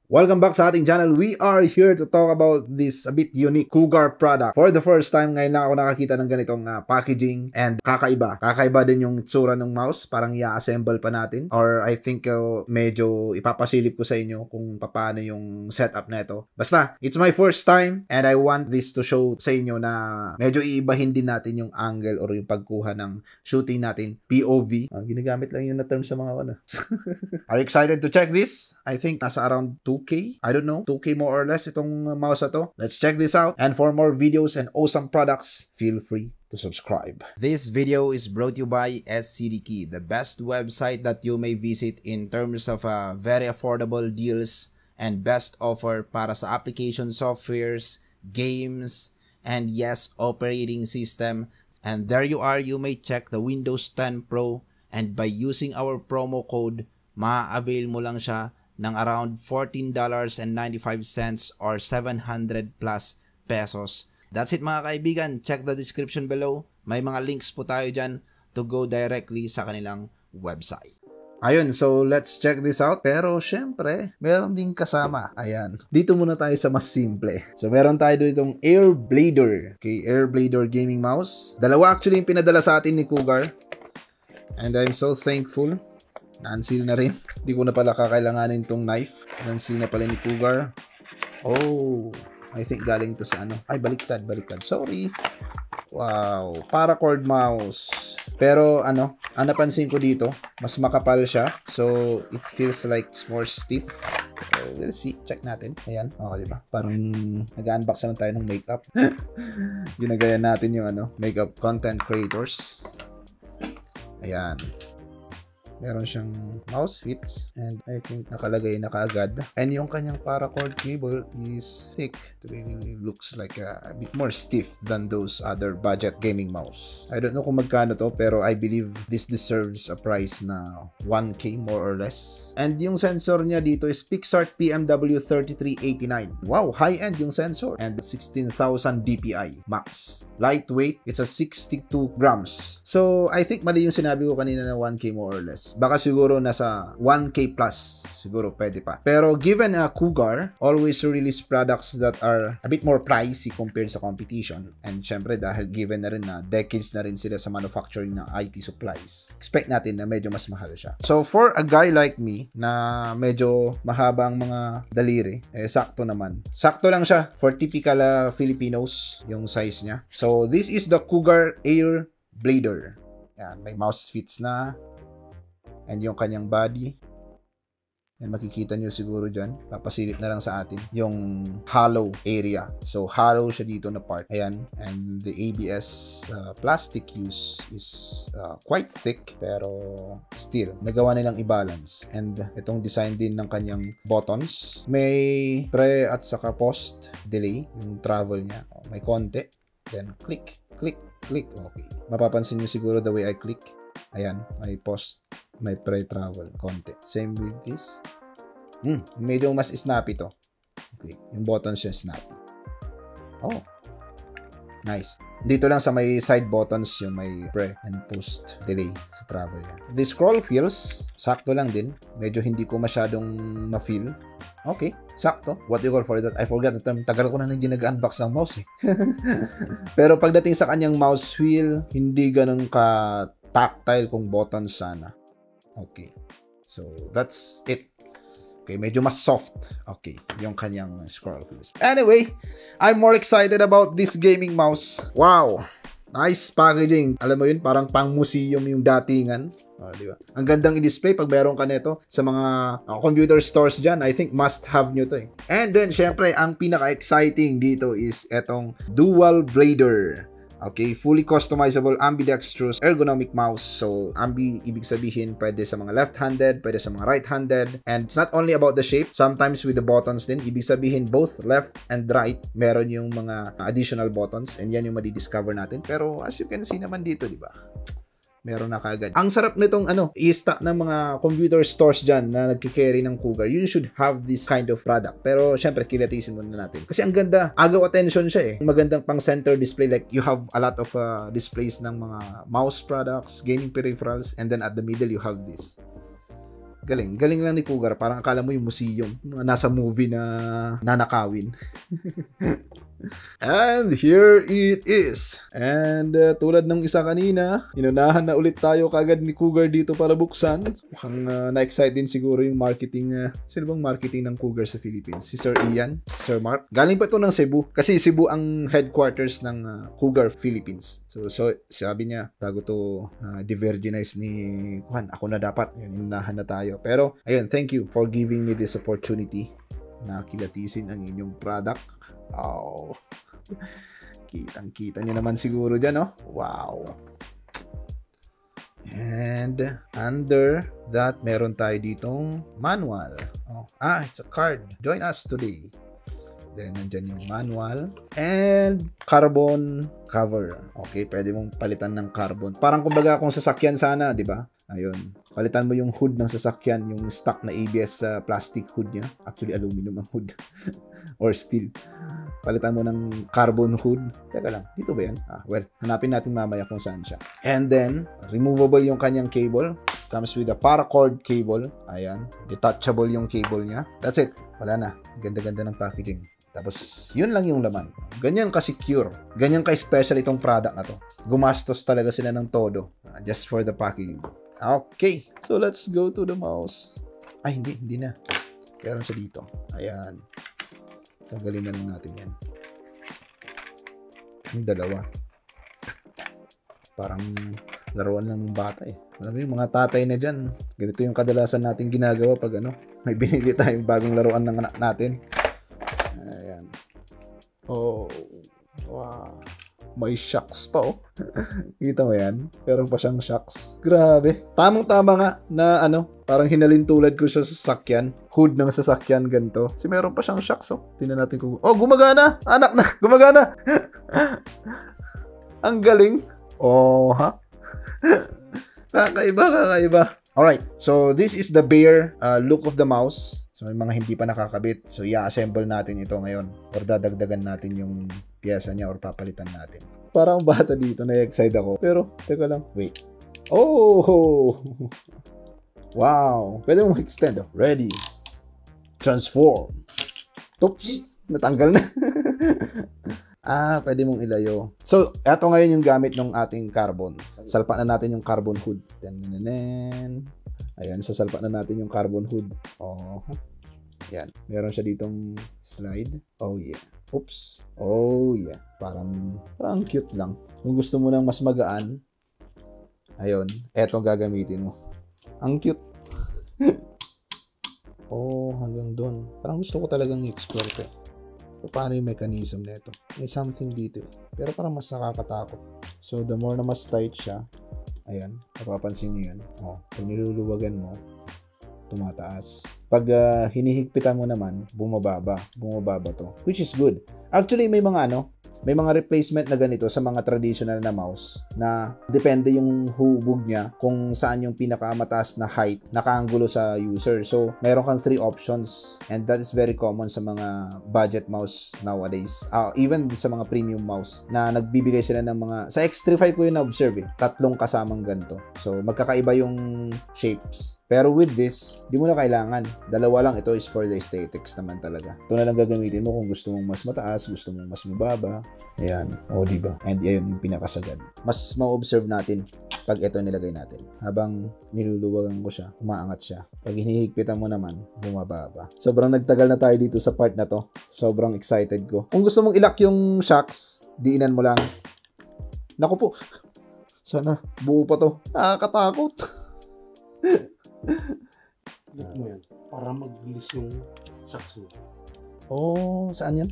Welcome back sa ating channel. We are here to talk about this a bit unique Cougar product. For the first time, ngayon lang ako nakakita ng ganitong packaging and kakaiba. Kakaiba din yung tsura ng mouse. Parang i-assemble pa natin. Or I think medyo ipapasilip ko sa inyo kung paano yung setup na ito. Basta, it's my first time and I want this to show sa inyo na medyo iibahin din natin yung angle or yung pagkuha ng shooting natin. POV. Ginagamit lang yun na term sa mga ano. Are you excited to check this? I think nasa around 2K? I don't know. 2K more or less itong mouse na to. Let's check this out. And for more videos and awesome products, feel free to subscribe. This video is brought to you by SCDKey, the best website that you may visit in terms of very affordable deals and best offer para sa application softwares, games, and yes, operating system. And there you are, you may check the Windows 10 Pro, and by using our promo code, ma-avail mo lang siya ng around $14.95 or 700 plus pesos. That's it mga kaibigan. Check the description below. May mga links po tayo dyan to go directly sa kanilang website. Ayun, so let's check this out. Pero syempre, meron din kasama. Ayan. Dito muna tayo sa mas simple. So meron tayo ditong Airblader. Okay, Airblader gaming mouse. Dalawa actually yung pinadala sa atin ni Cougar. And I'm so thankful. Na-unseal na rin. Hindi ko na pala kakailanganin tong knife. Na-unseal na pala ni Cougar. Oh, I think galing to sa ano. Ay, baliktad. Sorry. Wow. Paracord mouse. Pero ano, ang napansin ko dito, mas makapal siya. So, it feels like it's more stiff. So, we'll see. Check natin. Ayan. Okay, diba? Parang nag-unbox lang tayo ng makeup. Ginagaya natin yung ano, makeup content creators. Ayan. Meron siyang mouse fits and I think nakalagay na kaagad. And yung kanyang paracord cable is thick. It really looks like a bit more stiff than those other budget gaming mouse. I don't know kung magkano to pero I believe this deserves a price na 1K more or less. And yung sensor niya dito is PixArt PMW3389. Wow, high-end yung sensor. And 16,000 dpi max. Lightweight, it's a 62 grams. So, I think mali yung sinabi ko kanina na 1K more or less. Baka siguro nasa 1K plus. Siguro pwede pa. Pero given Cougar always release products that are a bit more pricey compared sa competition. And syempre dahil given na rin na decades na rin sila sa manufacturing ng IT supplies, expect natin na medyo mas mahal siya. So for a guy like me na medyo mahaba ang mga daliri, sakto naman. Sakto lang siya for typical Filipinos yung size niya. So this is the Cougar Airblader. Yan, may mouse fits na. And yung kanyang body. And makikita nyo siguro dyan. Papasilip na lang sa atin. Yung hollow area. So, hollow siya dito na part. Ayan. And the ABS plastic use is quite thick. Pero still, nagawa nilang i-balance. And itong design din ng kanyang buttons. May pre at saka post delay. Yung travel niya. May konti. Then, click, click, click. Okay. Mapapansin nyo siguro the way I click. Ayan. May post. May pre-travel, konti. Same with this. Medyo mas snappy to. Okay, yung buttons yung snappy. Oh, nice. Dito lang sa may side buttons yung may pre and post delay sa travel niya. The scroll wheels, sakto lang din. Medyo hindi ko masyadong ma-feel. Okay, sakto. What do you call for that? I forgot the term. Tagal ko na hindi nag-unbox ng mouse eh. Pero pagdating sa kanyang mouse wheel, hindi ganun ka-tactile kung buttons sana. Okay. So, that's it. Okay, medyo mas soft. Okay, yung kanyang scroll wheels. Anyway, I'm more excited about this gaming mouse. Wow! Nice packaging. Alam mo yun, parang pang-museum yung datingan. Di ba? Ang gandang i-display pag meron ka nito sa mga computer stores dyan. I think must have nyo to eh. And then, syempre, ang pinaka-exciting dito is etong DualBlader. Okay, fully customizable ambidextrous ergonomic mouse. So, ambi ibig sabihin pwede sa mga left-handed, pwede sa mga right-handed. And it's not only about the shape, sometimes with the buttons din. Ibig sabihin both left and right, meron yung mga additional buttons and yan yung madidiscover natin. Pero as you can see naman dito, di ba? Meron na kagad. Ang sarap nitong i-stock ng mga computer stores dyan na nagkikerry ng Cougar. You should have this kind of product. Pero syempre, kilatisin muna natin. Kasi ang ganda. Agaw attention siya eh. Magandang pang center display. Like you have a lot of displays ng mga mouse products, gaming peripherals, and then at the middle you have this. Galing. Galing lang ni Cougar. Parang akala mo yung museum. Mga nasa movie na nanakawin. And here it is. And tulad ng isa kanina, inunahan na ulit tayo kagad ni Cougar dito para buksan. Mukhang na-excite din siguro yung marketing. Sino bang marketing ng Cougar sa Philippines? Si Sir Ian? Sir Mark? Galing pa ito ng Cebu. Kasi Cebu ang headquarters ng Cougar Philippines. So sabi niya, bago to de-virginize ni Juan, ako na dapat. Inunahan na tayo. Pero, ayun, thank you for giving me this opportunity na kilatisin ang inyong product. Wow. Kitang-kita nyo naman siguro dyan, no? Wow. And under that, meron tayo ditong manual. Oh, it's a card. Join us today. Then, nandyan yung manual. And carbon cover. Okay, pwede mong palitan ng carbon. Parang kumbaga kung sasakyan sana, di ba? Ayun. Palitan mo yung hood ng sasakyan, yung stock na ABS plastic hood niya. Actually, aluminum ang hood. Or steel. Palitan mo ng carbon hood. Teka lang, dito ba yan? Well, hanapin natin mamaya kung saan siya. And then, removable yung kanyang cable. Comes with a paracord cable. Ayan. Detachable yung cable niya. That's it. Wala na. Ganda-ganda ng packaging. Tapos, yun lang yung laman. Ganyan ka-secure. Ganyan ka-special itong product na to. Gumastos talaga sila ng todo. Just for the packaging. Okay. So, let's go to the mouse. Ay, hindi na. Meron siya dito. Ayan. Tanggalin na lang natin yan. Yung dalawa. Parang laruan lang ng bata eh. Alam mo yung mga tatay na dyan. Ganito yung kadalasan natin ginagawa pag may binili tayong bagong laruan ng anak natin. Ayan. Oh. Wow. May shocks pa oh. Kita mo yan? Meron pa siyang shocks. Grabe. Tamang-tama nga na parang hinalintulad ko siya sa sasakyan. Hood ng sasakyan ganito. Kasi meron pa siyang shocks oh. Tingnan natin kung... Oh, gumagana! Anak na! Gumagana! Ang galing. Oh, ha? Kakaiba. Alright. So, this is the bare look of the mouse. So, may mga hindi pa nakakabit. So, i-assemble natin ito ngayon. Or dadagdagan natin yung piyesa niya or papalitan natin. Parang bata dito. Na-excite ako. Pero, teka lang. Wait. Oh! Wow. Pwede mo mag-extend. Oh. Ready. Transform. Oops. Natanggal na. Pwede mong ilayo. So, eto ngayon yung gamit ng ating carbon. Salpa na natin yung carbon hood. Ayan, sasalpa na natin yung carbon hood. Oh. Yan. Meron siya ditong slide. Oh, yeah. Oops. Oh, yeah. Parang cute lang. Kung gusto mo ng mas magaan, ayun, eto gagamitin mo. Ang cute. Oh, hanggang doon. Parang gusto ko talagang i-explore ko. Paano yung mechanism nito? May something dito eh. Pero parang mas nakakatakot. So, the more na mas tight siya, ayan, napapansin nyo yan. Oh, pag niluluwagan mo, tumataas. Pag hinihigpitan mo naman, bumababa to. Which is good. Actually, may mga replacement na ganito sa mga traditional na mouse na depende yung hubog niya kung saan yung pinakamataas na height nakaanggulo sa user. So, meron kang 3 options and that is very common sa mga budget mouse nowadays. Even sa mga premium mouse na nagbibigay sila ng mga... Sa X35 ko yun na-observe eh. 3 kasamang ganito. So, magkakaiba yung shapes. Pero with this, di mo na kailangan. 2 lang. Ito is for the aesthetics naman talaga. Ito na lang gagamitin mo kung gusto mong mas mataas, gusto mong mas mababa. Ayan. O, diba? And ayan yung pinakasagad. Mas ma-observe natin pag ito nilagay natin. Habang niluluwagan ko siya, umaangat siya. Pag hinihigpitan mo naman, bumababa. Sobrang nagtagal na tayo dito sa part na to. Sobrang excited ko. Kung gusto mong ilak yung shocks, diinan mo lang. Naku po. Sana buo pa to. Nakakatakot. Look mo yan. Para mag-release yung shocks mo. Oh, saan yan?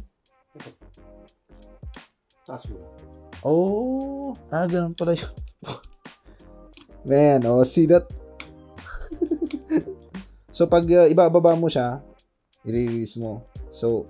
Taas mo. Oh, ganun pala yun. Man, oh, see that? So, pag ibababa mo siya, i-release mo. So,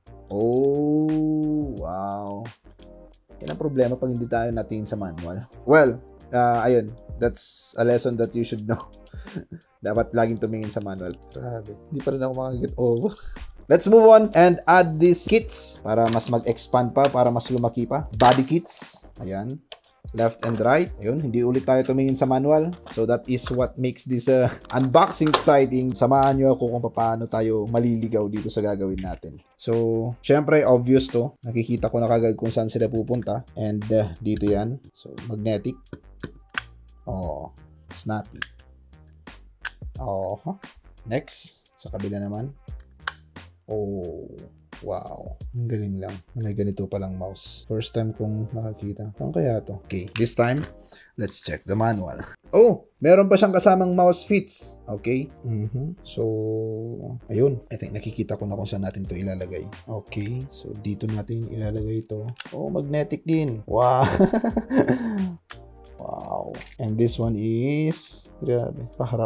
oh, wow. Yan ang problema pag hindi tayo natingin sa manual. Well, ayun. That's a lesson that you should know. Dapat laging tumingin sa manual. Grabe. Hindi pa rin ako makaget over. Let's move on and add these kits para mas mag-expand pa, para mas lumaki pa. Bodykits. Ayan. left and right. Ayun, hindi ulit tayo tumingin sa manual. So that is what makes this unboxing exciting. Samahan nyo ako kung paano tayo maliligaw dito sa gagawin natin. So, syempre, obvious to. Nakikita ko na kagad kung saan sila pupunta. And dito yan. So, magnetic. Oh, snappy. Oh, next. Sa kabila naman. Oh, wow. Ang galing lang. May ganito palang mouse. First time kong nakakita. Saan kaya to? Okay, this time, let's check the manual. Oh, meron pa siyang kasamang mouse fits. Okay. So, ayun. I think nakikita ko na kung saan natin to ilalagay. Okay, so dito natin ilalagay ito. Oh, magnetic din. Wow. Wow. And this one is, grabe, paharap.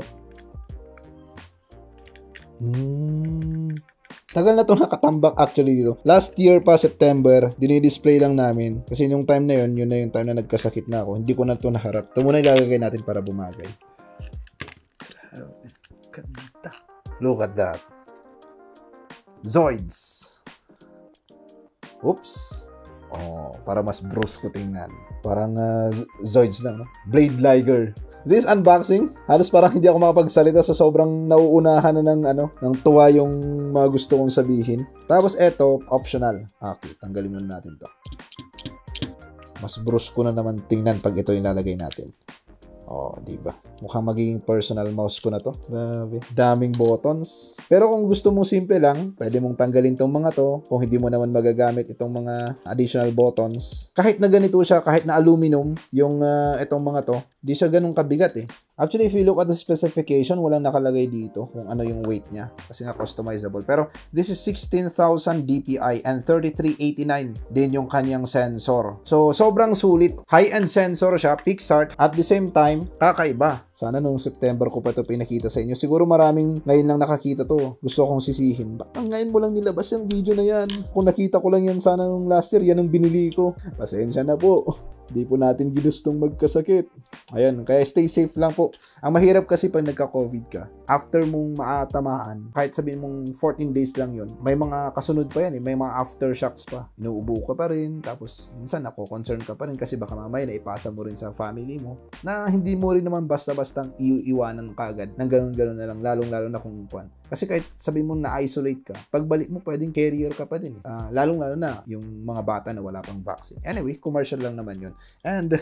Tagal na to nakatambak actually dito. Last year pa, September, dinidisplay lang namin. Kasi yung time na yun na yung time na nagkasakit na ako. Hindi ko na to naharap. Ito muna ilalagay natin para bumagay. Grabe. Ganda. Look at that. Zoids. Oops. Oh, para mas brusque ko tingnan. Parang Zoids lang, no? Blade Liger. This unboxing, halos parang hindi ako makapagsalita sa sobrang nauunahan na ng tuwa yung mga gusto kong sabihin. Tapos eto, optional. Okay, tanggalin muna natin to. Mas brusque na naman tingnan pag ito ilalagay natin. Oh, diba? Mukhang magiging personal mouse ko na to. Grabe. Daming buttons. Pero kung gusto mo simple lang, pwede mong tanggalin tong mga to. Kung hindi mo naman magagamit itong mga additional buttons. Kahit na ganito siya, kahit na aluminum, yung itong mga to, di siya ganun kabigat eh. Actually, if you look at the specification, walang nakalagay dito kung ano yung weight niya. Kasi nga customizable. Pero this is 16,000 dpi and 3389 din yung kanyang sensor. So, sobrang sulit. High-end sensor siya, PixArt. At the same time, kakaiba. Sana nung September ko pa ito pinakita sa inyo. Siguro maraming ngayon lang nakakita to. Gusto kong sisihin. Bakit ngayon mo lang nilabas yung video na yan? Kung nakita ko lang yan sana nung last year, yan ang binili ko. Pasensya na po. Di po natin ginustong magkasakit. Ayan, kaya stay safe lang po. Ang mahirap kasi pag nagka-COVID ka, after mong maatamaan, kahit sabihin mong 14 days lang yun, may mga kasunod pa yan eh. May mga aftershocks pa. Inuubo ka pa rin, tapos minsan ako-concern ka pa rin kasi baka mamaya na ipasa mo rin sa family mo na hindi mo rin naman basta-bastang iwanan kagad ng ganun-ganun na lang, lalong-lalo na kung kuwan. Kasi kahit sabihin mo na-isolate ka, pagbalik mo pwedeng carrier ka pa din. Lalong-lalo na yung mga bata na wala pang vaccine. Anyway, commercial lang naman yun. And,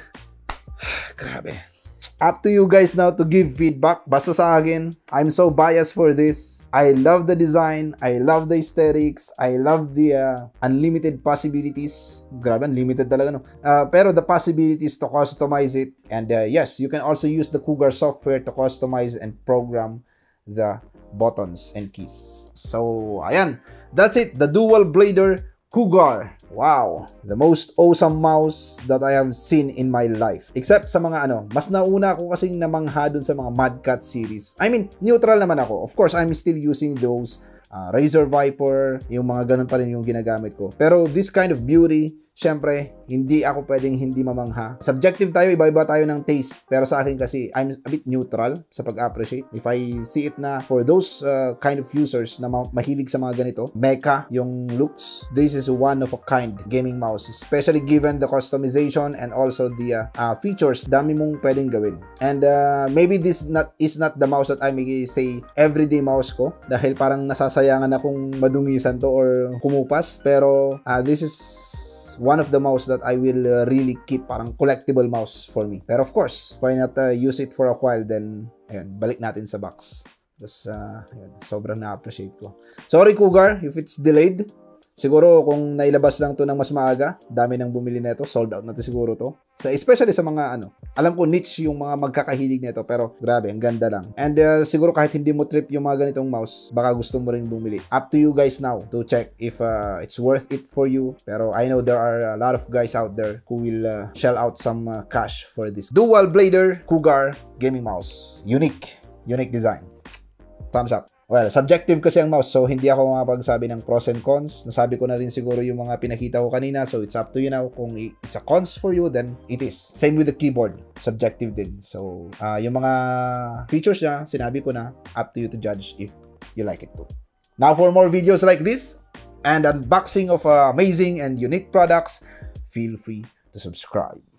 grabe. Up to you guys now to give feedback. Basta sa akin, I'm so biased for this. I love the design. I love the aesthetics. I love the unlimited possibilities. Grabe, unlimited talaga, no? Pero the possibilities to customize it. And yes, you can also use the Cougar software to customize and program the buttons and keys. So, ayan. That's it. The DualBlader Cougar. Wow. The most awesome mouse that I have seen in my life. Except sa mga mas nauna ako kasing namangha dun sa mga Madcat series. I mean, neutral naman ako. Of course, I'm still using those Razor Viper, yung mga ganun pa rin yung ginagamit ko. Pero this kind of beauty, syempre, hindi ako pwedeng hindi mamangha. Subjective tayo, iba-iba tayo ng taste. Pero sa akin kasi, I'm a bit neutral sa pag-appreciate. If I see it na for those kind of users na mahilig sa mga ganito, mecha yung looks, this is one of a kind gaming mouse. Especially given the customization and also the features, dami mong pwedeng gawin. And maybe this is not the mouse that I may say everyday mouse ko. Dahil parang nasasayangan akong madungisan to or kumupas. Pero this is one of the mouse that I will really keep, parang collectible mouse for me. Pero of course, why not use it for a while, then ayun, balik natin sa box. Tapos sobrang na-appreciate ko. Sorry Cougar if it's delayed. Siguro kung nailabas lang to ng mas maaga, dami nang bumili nito, sold out na to siguro to. Especially sa mga alam ko niche yung mga magkakahilig nito, pero grabe, ang ganda lang. And siguro kahit hindi mo trip yung mga ganitong mouse, baka gusto mo rin bumili. Up to you guys now to check if it's worth it for you. Pero I know there are a lot of guys out there who will shell out some cash for this DualBlader Cougar gaming mouse. Unique design. Thumbs up. Well, subjective kasi ang mouse, so hindi ako makapagsabi ng pros and cons. Nasabi ko na rin siguro yung mga pinakita ko kanina, so it's up to you now. Kung it's a cons for you, then it is. Same with the keyboard, subjective din. So, yung mga features niya, sinabi ko na, up to you to judge if you like it too. Now, for more videos like this, and unboxing of amazing and unique products, feel free to subscribe.